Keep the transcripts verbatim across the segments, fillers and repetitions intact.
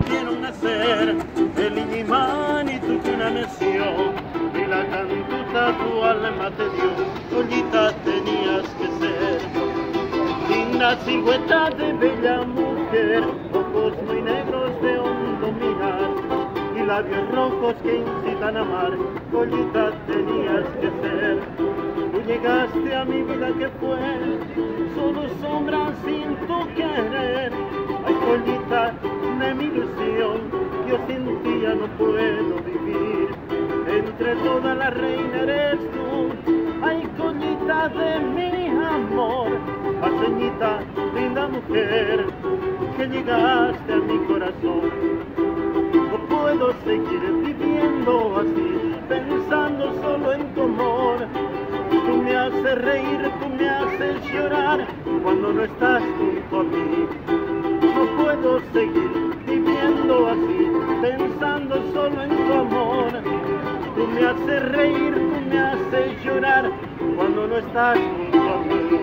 vieron nacer, el imán y tu cuna nació, y la cantuta tu alma te dio, Collitaaa tenías que ser. Linda silueta de bella mujer, ojos muy negros de hondo mirar, y labios rojos que incitan a amar, Collitaaa tenías que ser. Tú llegaste a mi vida que fue solo sombra sin tu querer. Ay, Collitaaa de mi ilusión, yo sin ti ya no puedo vivir. Entre todas las reinas eres tú, ay, Collitaaa de mi amor. Paceñita, linda mujer, que llegaste a mi corazón. No puedo seguir viviendo así, pensando solo en tu amor. Tú me haces reír, tú me haces llorar, cuando no estás junto a mí. No puedo seguir viviendo así, pensando solo en tu amor. Tú me haces reír, tú me haces llorar, cuando no estás junto a mí.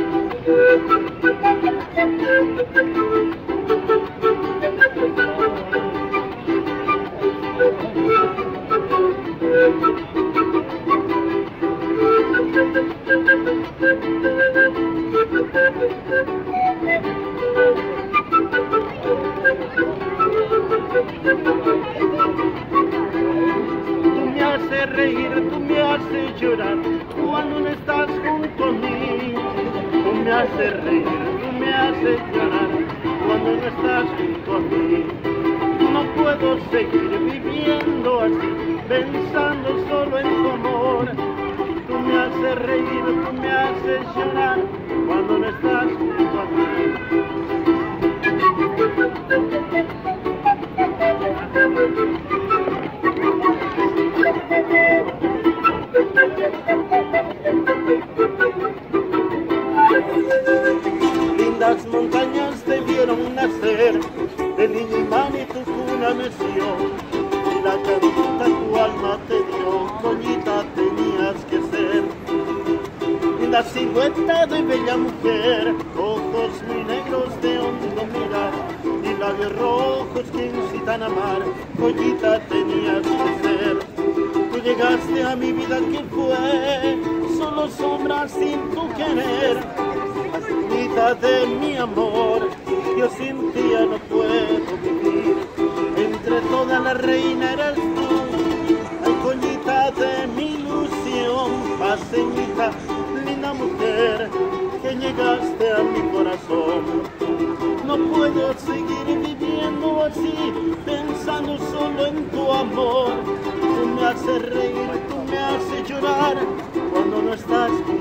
Tú me haces reír, tú me haces llorar, cuando no estás junto a mí. Tú me haces reír, tú me haces llorar, cuando no estás junto a mí. No puedo seguir viviendo así, pensando solo en tu amor. Tú me haces reír, tú me haces llorar, cuando no estás junto a mí. Lindas montañas te vieron nacer, el imán y tu cuna nació, y la cantuta tu alma te dio, Collitaaa tenías que ser. Linda silueta de bella mujer, ojos muy negros de hondo mirar, y labios rojos que incitan a amar, Collitaaa tenías que ser. Tú llegaste a mi vida que fue solo sombra sin tu querer. Collitaaa de mi amor, yo sin ti ya no puedo vivir. Entre todas las reinas eres tú, ay, Collitaaa de mi ilusión. Paceñita, linda mujer, que llegaste a mi corazón. No puedo seguir viviendo así, pensando solo en tu amor. Tú me haces reír, tú me haces llorar, cuando no estás conmigo.